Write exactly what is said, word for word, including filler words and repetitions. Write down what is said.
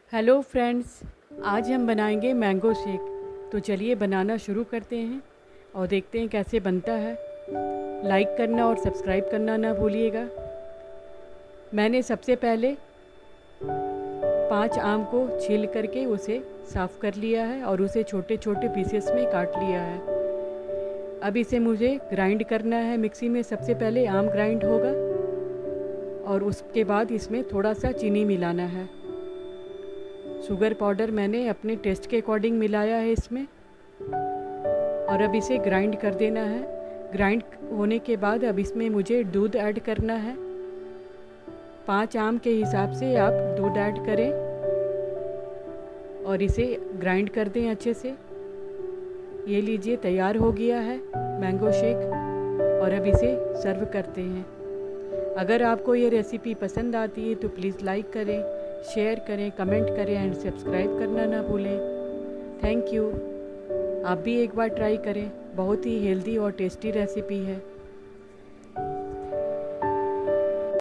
Hello friends, आज हम बनाएंगे मैंगो शेक। तो चलिए बनाना शुरू करते हैं और देखते हैं कैसे बनता है। लाइक करना और सब्सक्राइब करना ना भूलिएगा। मैंने सबसे पहले पांच आम को छील करके उसे साफ़ कर लिया है और उसे छोटे छोटे पीसेस में काट लिया है। अब इसे मुझे ग्राइंड करना है मिक्सी में। सबसे पहले आम ग्राइंड होगा और उसके बाद इसमें थोड़ा सा चीनी मिलाना है। शुगर पाउडर मैंने अपने टेस्ट के अकॉर्डिंग मिलाया है इसमें। और अब इसे ग्राइंड कर देना है। ग्राइंड होने के बाद अब इसमें मुझे दूध ऐड करना है। पाँच आम के हिसाब से आप दूध ऐड करें और इसे ग्राइंड कर दें अच्छे से। ये लीजिए, तैयार हो गया है मैंगो शेक। और अब इसे सर्व करते हैं। अगर आपको ये रेसिपी पसंद आती है तो प्लीज़ लाइक करें, शेयर करें, कमेंट करें एंड सब्सक्राइब करना ना भूलें। Thank you. आप भी एक बार ट्राई करें, बहुत ही हेल्दी और टेस्टी रेसिपी है।